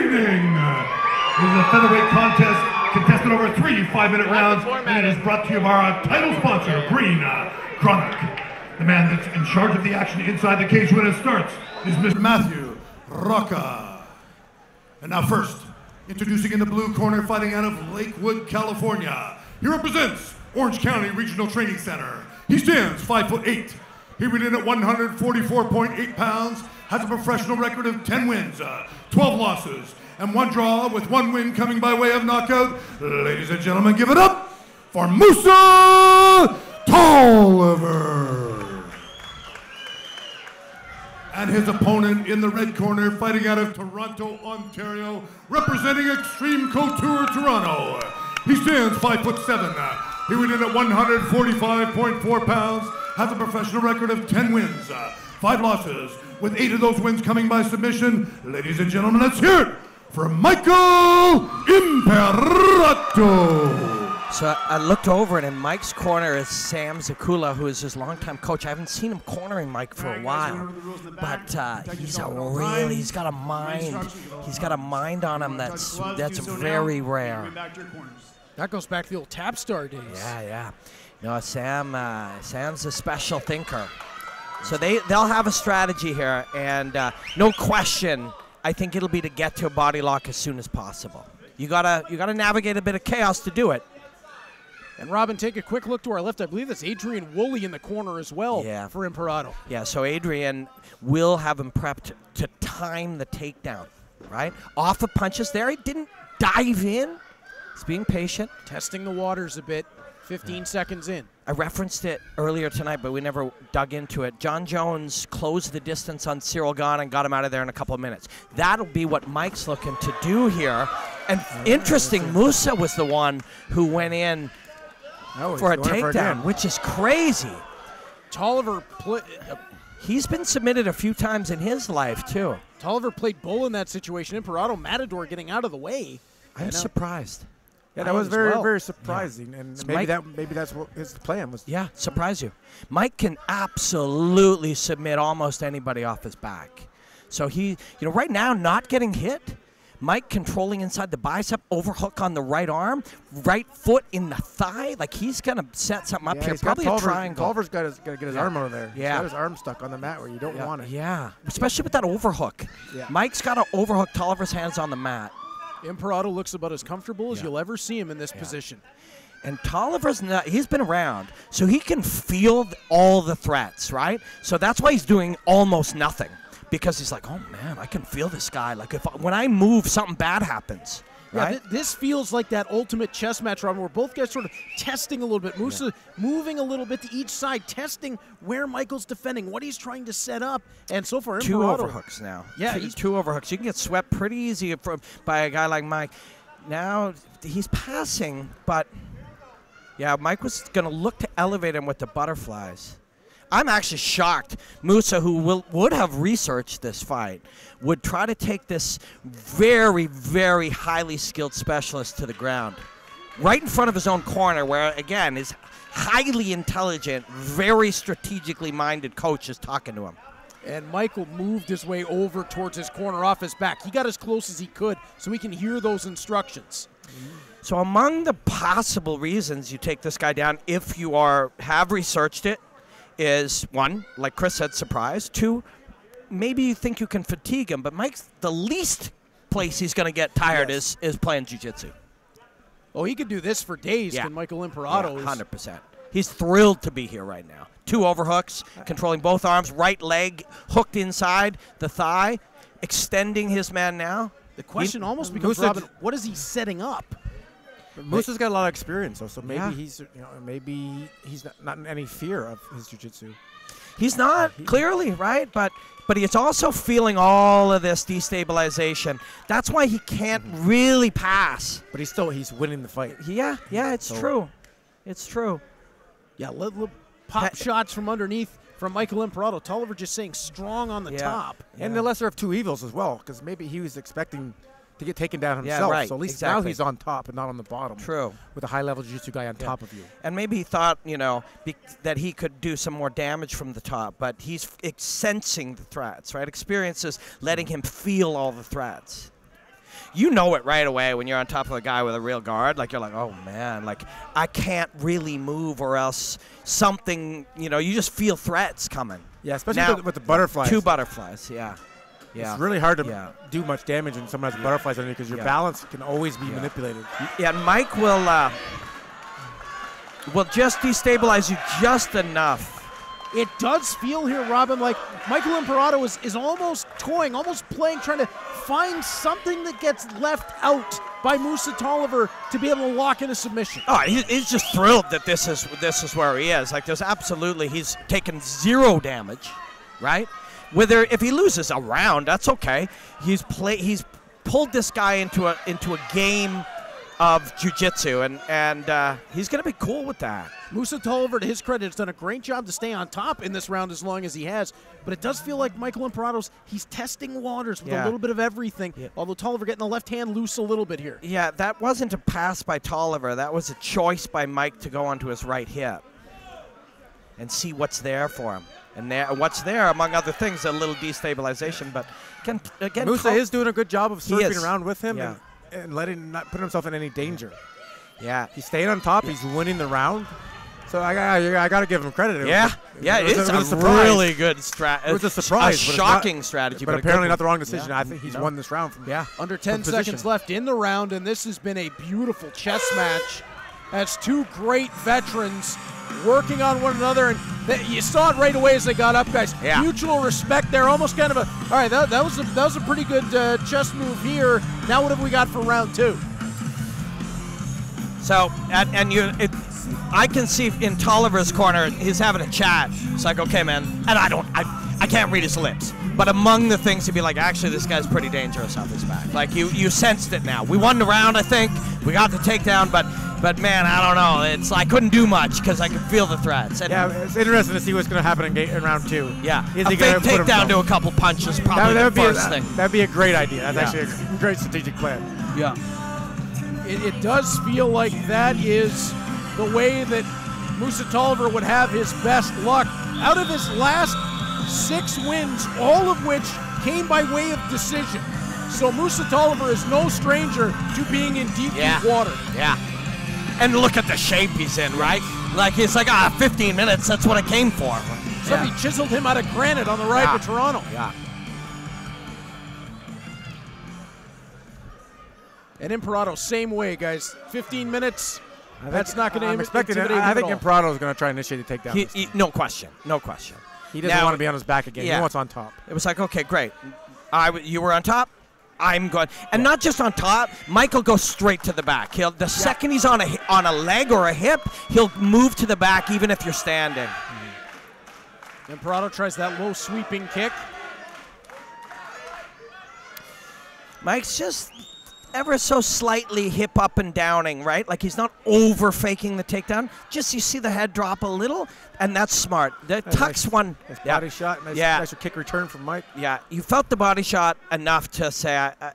evening. This is a featherweight contest contested over 3 5-minute rounds, and it is brought to you by our title sponsor, Green Chronic. The man that's in charge of the action inside the cage when it starts is Mr. Matthew Rocca. And now first, introducing in the blue corner, fighting out of Lakewood, California, he represents Orange County Regional Training Center. He stands 5'8". He weighed in at 144.8 pounds, has a professional record of 10 wins, 12 losses, and 1 draw, with 1 win coming by way of knockout. Ladies and gentlemen, give it up for Musa Tolliver. And his opponent in the red corner, fighting out of Toronto, Ontario, representing Extreme Couture Toronto. He stands 5'7". He weighed in at 145.4 pounds, has a professional record of 10 wins, 5 losses, with 8 of those wins coming by submission. Ladies and gentlemen, let's hear it for Michael Imperato. So I looked over, and in Mike's corner is Sam Zakula, who is his longtime coach. I haven't seen him cornering Mike for a while, but he's got a mind. He's got a mind on him that's very rare. That goes back to the old Tap Star days. Yeah. No, Sam's a special thinker. So they'll have a strategy here, and no question, I think it'll be to get to a body lock as soon as possible. You gotta navigate a bit of chaos to do it. And Robin, take a quick look to our left. I believe that's Adrian Woolley in the corner as well for Imperato. Yeah, so Adrian will have him prepped to time the takedown, right? Off the punches there. He didn't dive in. He's being patient. Testing the waters a bit. 15 seconds in. I referenced it earlier tonight, but we never dug into it. John Jones closed the distance on Cyril Gane and got him out of there in a couple of minutes. That'll be what Mike's looking to do here. And interesting, Musa was the one who went in for a takedown, which is crazy. Tolliver he's been submitted a few times in his life, too. Tolliver played bull in that situation. Imperato Matador getting out of the way. I'm surprised. Yeah, that was very surprising, and maybe that's what his plan was. Yeah, surprise you. Mike can absolutely submit almost anybody off his back. So right now, not getting hit. Mike controlling inside the bicep, overhook on the right arm, right foot in the thigh. Like he's gonna set something up here. Probably a triangle. Tolliver's got to get his arm over there. Yeah, he's got his arm stuck on the mat where you don't want it. Yeah, especially with that overhook. Yeah. Mike's got to overhook Tolliver's hands on the mat. Imperato looks about as comfortable as you'll ever see him in this position. And Tolliver's he's been around, so he can feel all the threats, right? So that's why he's doing almost nothing, because he's like, oh man, I can feel this guy. Like when I move, something bad happens. Right? Yeah, this feels like that ultimate chess match, Robin, where both guys sort of testing a little bit. Musa moving a little bit to each side, testing where Michael's defending, what he's trying to set up. And so far, two Imperato, overhooks now. Yeah, two overhooks. You can get swept pretty easy by a guy like Mike. Now he's passing, but yeah, Mike was going to look to elevate him with the butterflies. I'm actually shocked. Musa, who would have researched this fight, would try to take this very, very highly skilled specialist to the ground. Right in front of his own corner, where, again, his highly intelligent, very strategically minded coach is talking to him. And Michael moved his way over towards his corner off his back. He got as close as he could so he can hear those instructions. So among the possible reasons you take this guy down, if you have researched it, is 1, like Chris said, surprise. 2, maybe you think you can fatigue him, but Mike's the least place he's going to get tired is playing jiu-jitsu. Oh, he could do this for days. Yeah. Can Michael Imperato? 100%. He's thrilled to be here right now. 2 overhooks, controlling both arms, right leg hooked inside the thigh, extending his man now. The question almost becomes, Robin, what is he setting up? Musa's got a lot of experience, though, so maybe he's not in any fear of his jiu-jitsu. He's not, clearly, right? But he's also feeling all of this destabilization. That's why he can't really pass. But he's winning the fight. Yeah, it's true. It's true. Yeah, little pop shots from underneath from Michael Imperato. Tolliver just saying strong on the top. And the lesser of two evils as well, because maybe he was expecting to get taken down himself. Yeah, right. So at least now he's on top and not on the bottom. True. With a high-level jiu-jitsu guy on top of you. And maybe he thought, that he could do some more damage from the top, but he's sensing the threats, right? Experiences letting him feel all the threats. you know it right away when you're on top of a guy with a real guard. Like, you're like, oh, man, like, I can't really move or else something, you just feel threats coming. Yeah, especially Now, with the butterflies. 2 butterflies, yeah. It's really hard to do much damage when someone has butterflies on you because your balance can always be manipulated. Yeah, Mike will just destabilize you just enough. It does feel here, Robin, like Michael Imperato is almost toying, almost playing, trying to find something that gets left out by Musa Tolliver to be able to lock in a submission. Oh, he's just thrilled that this is where he is. Like, he's taken 0 damage, right? Whether if he loses a round, that's okay. He's pulled this guy into a game of jiu-jitsu, and he's going to be cool with that. Musa Tolliver, to his credit, has done a great job to stay on top in this round as long as he has, but it does feel like Michael Imperato's, he's testing waters with a little bit of everything, although Tolliver getting the left hand loose a little bit here. Yeah, that wasn't a pass by Tolliver. That was a choice by Mike to go onto his right hip and see what's there for him. And what's there, among other things, a little destabilization. But again, Musa is doing a good job of surfing around with him and not putting himself in any danger. Yeah, he's staying on top. He's winning the round. So I got to give him credit. It's a really good strategy. It was a surprise, a shocking strategy, but apparently not the wrong decision. I think he's won this round. Under 10 seconds left in the round, and this has been a beautiful chess match as 2 great veterans working on one another, and you saw it right away as they got up, guys. Yeah. Mutual respect there, almost kind of all right, that was a pretty good chess move here. Now what have we got for round 2? So, I can see in Tolliver's corner, he's having a chat. It's like, okay, man, and I can't read his lips. But among the things, he'd be like, actually, this guy's pretty dangerous off his back. Like, you sensed it now. We won the round, I think. We got the takedown, but man, I don't know. I couldn't do much because I could feel the threats. And it's interesting to see what's going to happen in round 2. Yeah, a big takedown to a couple punches, probably the first thing. That'd be a great idea. That's actually a great strategic plan. Yeah. It does feel like that is the way that Musa Tolliver would have his best luck. Out of his last 6 wins, all of which came by way of decision. So Musa Tolliver is no stranger to being in deep water. Yeah. And look at the shape he's in, right? Like, he's like, 15 minutes, that's what I came for. Somebody chiseled him out of granite on the ride to Toronto. Yeah. And Imperato, same way, guys. 15 minutes. That's not going to intimidate him I think at all. Imperato is going to try and initiate the takedown. No question. He doesn't want to be on his back again. He wants on top. It was like, okay, great. You were on top. I'm good. And not just on top. Michael goes straight to the back. The second he's on a leg or a hip, he'll move to the back even if you're standing. Imperato tries that low sweeping kick. Mike's just ever so slightly hip up and downing, right? Like, he's not over faking the takedown. Just you see the head drop a little, and that's smart. The tucks one. Nice body shot. Nice kick return from Mike. Yeah, you felt the body shot enough to say, I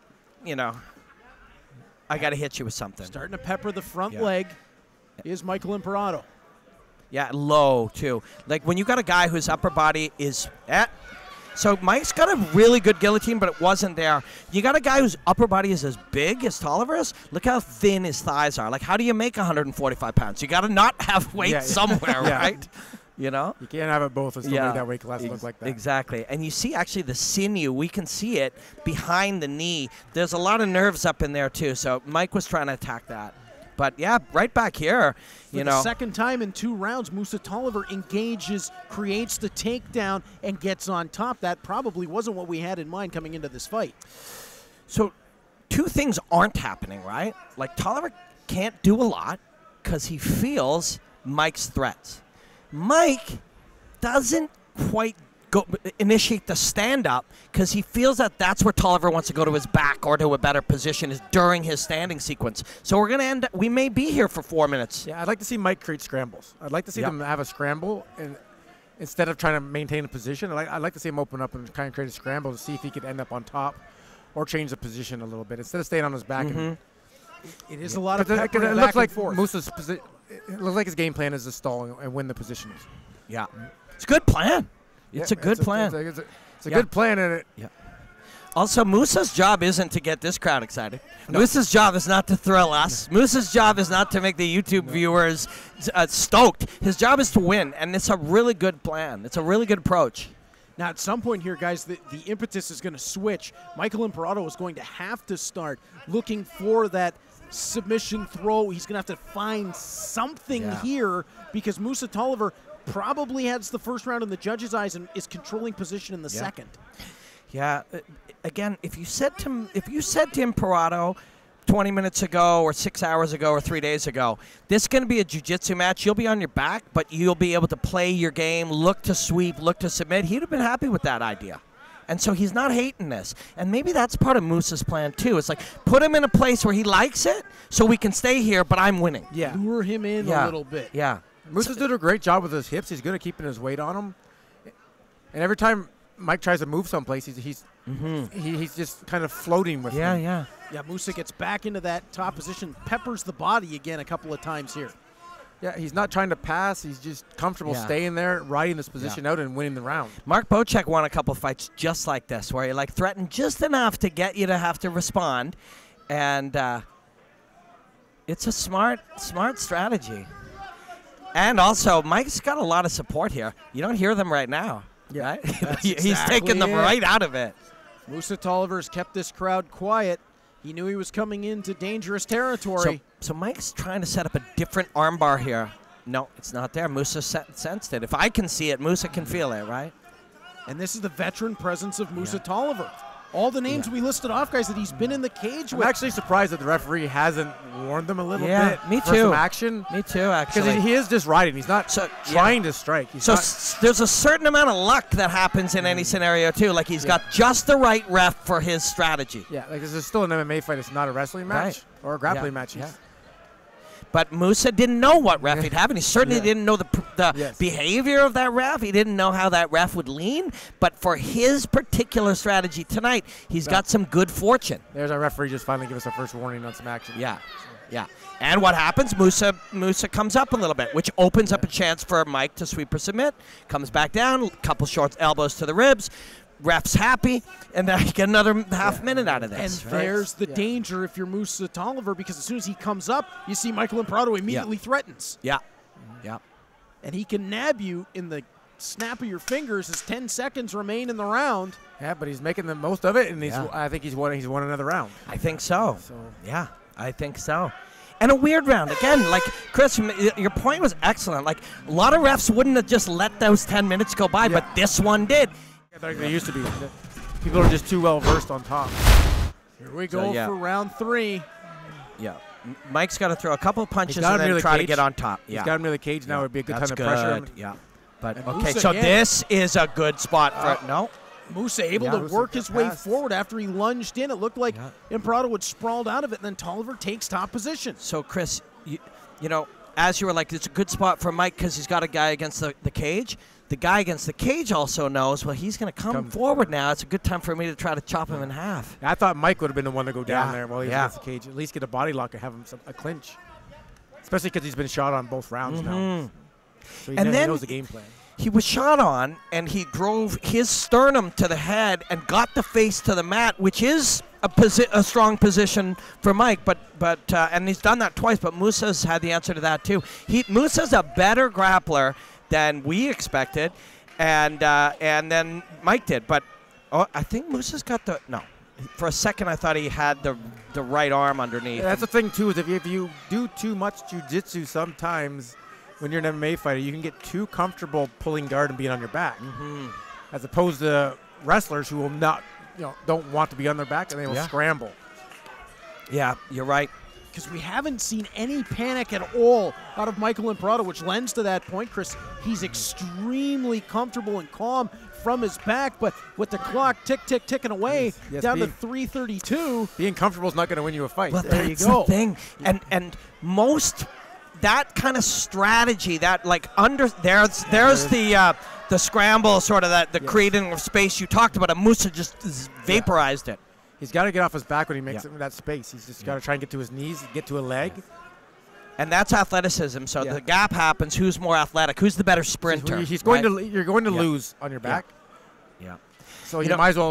got to hit you with something. Starting to pepper the front leg is Michael Imperato. Yeah, low, too. Like, when you got a guy whose upper body is so Mike's got a really good guillotine, but it wasn't there. You got a guy whose upper body is as big as Tolliver's. Look how thin his thighs are. Like, how do you make 145 pounds? You got to not have weight somewhere, right? You know? You can't have it both and still make that weight class look like that. Exactly. And you see actually the sinew. We can see it behind the knee. There's a lot of nerves up in there, too. So Mike was trying to attack that. But, yeah, right back here, For the second time in 2 rounds, Musa Tolliver engages, creates the takedown, and gets on top. That probably wasn't what we had in mind coming into this fight. So 2 things aren't happening, right? Like, Tolliver can't do a lot because he feels Mike's threats. Mike doesn't quite initiate the stand-up because he feels that that's where Tolliver wants to go to his back or to a better position is during his standing sequence. So we're going to we may be here for 4 minutes. Yeah, I'd like to see Mike create scrambles. I'd like to see them have a scramble and instead of trying to maintain a position. I'd like to see him open up and kind of create a scramble to see if he could end up on top or change the position a little bit instead of staying on his back. And it is a lot of it looks like Musa's position. It looks like his game plan is to stall and win the positions. Yeah, it's a good plan. It's a good plan. It's a good plan, and Also, Musa's job isn't to get this crowd excited. No. Musa's job is not to thrill us. Musa's job is not to make the YouTube viewers stoked. His job is to win, and it's a really good plan. It's a really good approach. Now, at some point here, guys, the impetus is going to switch. Michael Imparato is going to have to start looking for that submission throw. He's going to have to find something here because Musa Tolliver probably has the first round in the judges' eyes and is controlling position in the second. Yeah. Again, if you said to Imparato 20 minutes ago or 6 hours ago or 3 days ago, this is going to be a jiu-jitsu match. You'll be on your back, but you'll be able to play your game, look to sweep, look to submit. He'd have been happy with that idea. And so he's not hating this. And maybe that's part of Musa's plan, too. It's like, put him in a place where he likes it so we can stay here, but I'm winning. Yeah. Lure him in a little bit. Yeah. Musa's doing a great job with his hips. He's good at keeping his weight on him. And every time Mike tries to move someplace, he's just kind of floating with him. Yeah. Yeah, Musa gets back into that top position, peppers the body again a couple of times here. Yeah, he's not trying to pass. He's just comfortable staying there, riding this position out and winning the round. Mark Bocek won a couple fights just like this, where he threatened just enough to get you to have to respond, and it's a smart strategy. And also, Mike's got a lot of support here. You don't hear them right now. Yeah, right? He's taking them right out of it. Musa Tolliver's kept this crowd quiet. He knew he was coming into dangerous territory. So Mike's trying to set up a different armbar here. No, it's not there. Musa sensed it. If I can see it, Musa can feel it, right? And this is the veteran presence of Musa Tolliver. All the names we listed off, guys, that he's been in the cage with. I'm actually surprised that the referee hasn't warned them a little bit. Me for too. some action. Me too, actually. Because he is just riding. He's not trying to strike. There's a certain amount of luck that happens in any scenario, too. Like, he's got just the right ref for his strategy. Yeah, like this is still an MMA fight. It's not a wrestling match or a grappling match. Yeah. But Musa didn't know what ref he'd have, and he certainly didn't know the behavior of that ref. He didn't know how that ref would lean. But for his particular strategy tonight, he's got some good fortune. There's our referee just finally give us our first warning on some action. Yeah. And what happens? Musa comes up a little bit, which opens up a chance for Mike to sweep or submit. Comes back down, couple short elbows to the ribs. Ref's happy, and then you get another half minute out of this. And there's the danger if you're Musa Tolliver, because as soon as he comes up, you see Michael Imparato immediately threatens. Yeah. And he can nab you in the snap of your fingers as 10 seconds remain in the round. Yeah, but he's making the most of it, and I think he's won another round. I think so. Yeah, I think so. And a weird round. Again, like, Chris, your point was excellent. Like, a lot of refs wouldn't have just let those 10 minutes go by, but this one did. Like they used to be. People are just too well versed on top. Here we go for round 3. Yeah. Mike's got to throw a couple punches and then try to get on top. He's got him near the cage now. It would be a good time to pressure him. Yeah. But okay, so this is a good spot for Musa able to work his way forward after he lunged in. It looked like Imparato would sprawled out of it, and then Tolliver takes top position. So, Chris, you know, as you were like, it's a good spot for Mike because he's got a guy against the cage. The guy against the cage also knows, well, he's going to come forward now. It's a good time for me to try to chop him in half. I thought Mike would have been the one to go down there while he's against the cage. At least get a body lock and have him a clinch. Especially because he's been shot on both rounds now. So he knows the game plan. He was shot on, and he drove his sternum to the head and got the face to the mat, which is a strong position for Mike. But and he's done that twice, but Musa's had the answer to that too. Musa's a better grappler than we expected, and then Mike did. But I think Musa's got for a second I thought he had the right arm underneath. Yeah, that's the thing too, is if you do too much jiu-jitsu sometimes when you're an MMA fighter, you can get too comfortable pulling guard and being on your back, as opposed to wrestlers who will not, don't want to be on their back and they will scramble. Yeah, you're right. Because we haven't seen any panic at all out of Michael Imparato, which lends to that point, Chris. He's extremely comfortable and calm from his back, but with the clock ticking away down to 3:32. Being comfortable is not going to win you a fight. Well, there you go. The thing. And most that kind of strategy, that like there's the scramble, sort of the creating of space you talked about. And Musa just vaporized it. He's got to get off his back when he makes it in that space. He's just got to try and get to his knees, get to a leg. And that's athleticism. So the gap happens. Who's more athletic? Who's the better sprinter? You're going to lose on your back. Yeah. So you might as well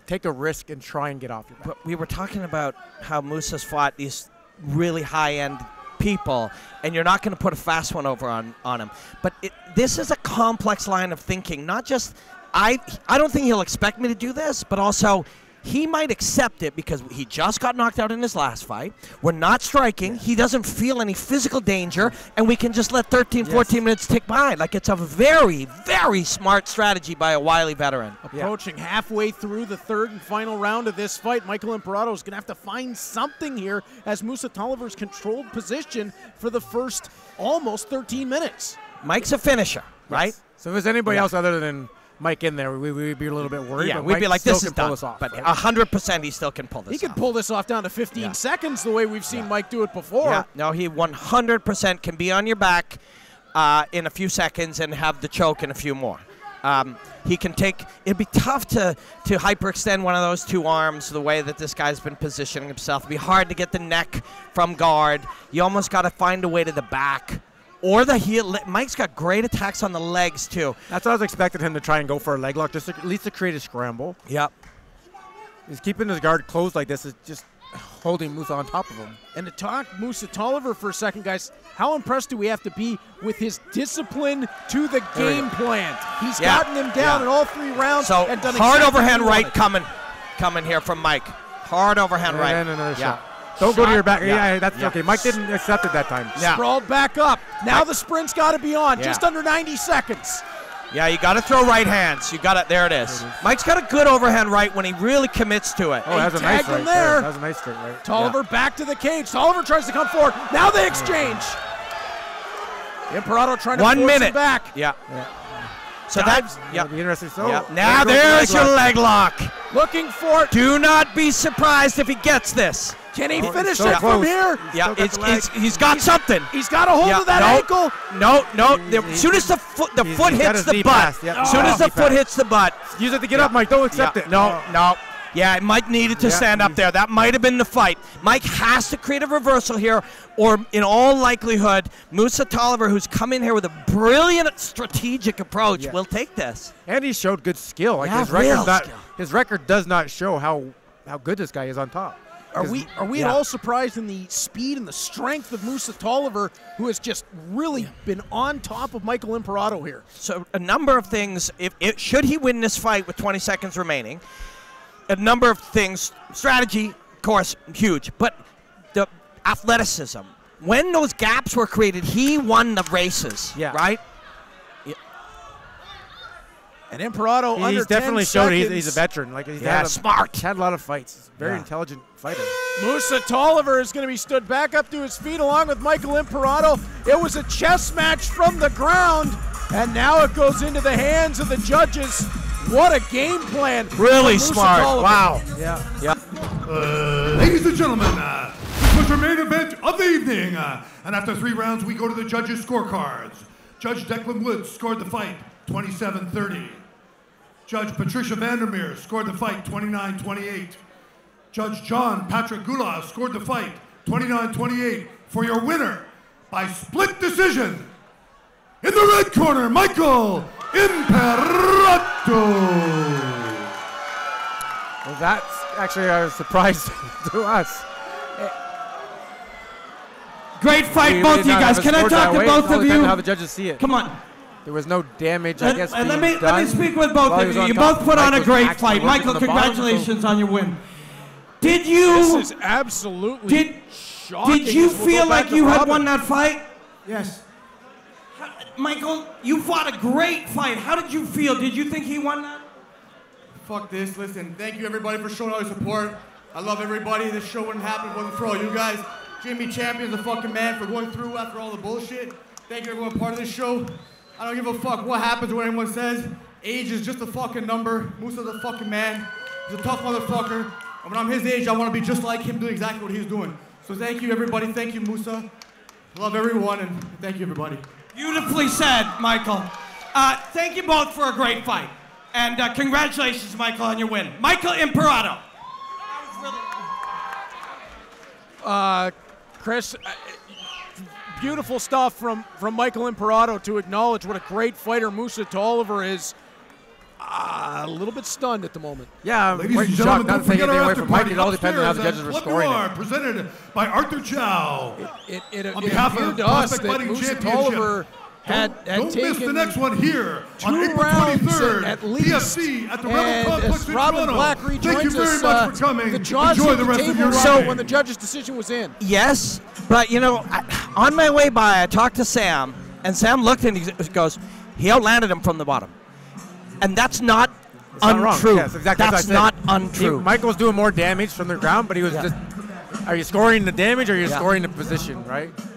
take a risk and try and get off your back. But we were talking about how Musa's fought these really high-end people, and you're not going to put a fast one over on him. But this is a complex line of thinking. Not just I don't think he'll expect me to do this, but also he might accept it because he just got knocked out in his last fight. We're not striking. He doesn't feel any physical danger, and we can just let 13, 14 minutes tick by. Like, it's a very, very smart strategy by a wily veteran. Approaching halfway through the third and final round of this fight, Michael Imparato is going to have to find something here as Musa Tolliver's controlled position for the first almost 13 minutes. Mike's a finisher, right? Yes. So if there's anybody else other than Mike in there, we'd be a little bit worried. Yeah, but we'd Mike be like, still this is can pull done. this off, But right? 100% he still can pull this off. He could pull this off down to 15 seconds the way we've seen Mike do it before. Yeah, no, he 100% can be on your back in a few seconds and have the choke in a few more. He can take – it'd be tough to hyperextend one of those two arms the way that this guy's been positioning himself. It'd be hard to get the neck from guard. You almost got to find a way to the back. Or the heel. Mike's got great attacks on the legs, too. That's what I was expecting him to try and go for a leg lock, just at least to create a scramble. Yep. He's keeping his guard closed like this, is just holding Musa on top of him. And to talk Musa Tolliver for a second, guys, how impressed do we have to be with his discipline to the game plan? He's gotten him down in all 3 rounds. So and done hard exactly overhand what he right wanted. coming here from Mike. Hard overhand right. And another shot. Don't go to your back. Yeah, that's okay. Mike didn't accept it that time. Yeah. Sprawled back up. Now the sprint's got to be on. Just under 90 seconds. Yeah, you got to throw right hands. You got it. There it is. Mike's got a good overhand right when he really commits to it. Oh, that's a nice tagged him right there. That's a nice straight right. Tolliver back to the cage. Tolliver tries to come forward. Now they exchange. Imparato trying to 1 force minute. him back. Yeah. So that's It'll be interesting. So now there's your leg lock. Looking for it. Do not be surprised if he gets this. Can he finish so it from close. here? Yeah, he's got something. He's got a hold of that ankle. No. As soon as the foot got hits his the knee butt. past, yep. As soon as the foot hits the butt. Use it to get up, Mike. Don't accept it. No. Yeah, Mike needed to stand up there. That might have been the fight. Mike has to create a reversal here, or in all likelihood, Musa Tolliver, who's come in here with a brilliant strategic approach, will take this. And he showed good skill. Like his record does not show how good this guy is on top. Are we at all surprised in the speed and the strength of Musa Tolliver, who has just really been on top of Michael Imparato here? So a number of things. Should he win this fight with 20 seconds remaining, a number of things. Strategy, of course, huge. But the athleticism. When those gaps were created, he won the races. Yeah. Right? And Imparato under 10 He's definitely showed seconds. he's a veteran. Like he's smart. Had a lot of fights. He's a very intelligent fighter. Musa Tolliver is going to be stood back up to his feet along with Michael Imparato. It was a chess match from the ground, and now it goes into the hands of the judges. What a game plan. Really from Musa smart. Tolliver. Wow. Yeah. Ladies and gentlemen, this was our main event of the evening. And after 3 rounds, we go to the judges' scorecards. Judge Declan Woods scored the fight 27-30. Judge Patricia Vandermeer scored the fight 29-28. Judge John Patrick Gula scored the fight 29-28 for your winner by split decision. In the red corner, Michael Imparato. Well, that's actually a surprise to us. Great fight, both of you guys. Can I talk to both of you? How the judges see it. Come on. There was no damage, I guess. And let me speak with both of you. You both put on a great fight. Michael, congratulations on your win. Did you? This is absolutely shocking. Did you feel like you had won that? that fight? Yes. Michael, you fought a great fight. How did you feel? Did you think he won that? Fuck this. Listen, thank you everybody for showing all your support. I love everybody. This show wouldn't happen if it wasn't for all you guys. Jimmy Champion's the fucking man for going through after all the bullshit. Thank you everyone part of this show. I don't give a fuck what happens or what anyone says. Age is just a fucking number. Musa's a fucking man. He's a tough motherfucker. And when I'm his age, I want to be just like him, doing exactly what he's doing. So thank you everybody. Thank you, Musa. Love everyone, and thank you everybody. Beautifully said, Michael. Thank you both for a great fight. And congratulations, Michael, on your win. Michael Imparato. Chris, beautiful stuff from Michael Imparato to acknowledge what a great fighter Musa Tolliver is. A little bit stunned at the moment. Yeah, I'm Ladies quite and shocked. gentlemen, Not don't to take forget anything our away after from Mike. party It all depends on how the upstairs judges at are Club scoring Noir, it. presented by Arthur Chow. It On behalf appeared of to us Prospect that Fighting Musa Championship. Tolliver had Don't miss the taken next one here on 2 April rounds 23rd, at least. PFC at the Rebel And Complex as in Robin Toronto. Black Thank you rejoins very us, much for coming. the jaws Enjoy hit the the rest of table your right ride. when the judge's decision was in. Yes, but on my way by, I talked to Sam, and Sam looked and he goes, he outlanded him from the bottom. And that's not It's not wrong. untrue. Yes, exactly That's what I not said. untrue. Michael was doing more damage from the ground, but he was just. Are you scoring the damage or are you Yeah. scoring the position, right?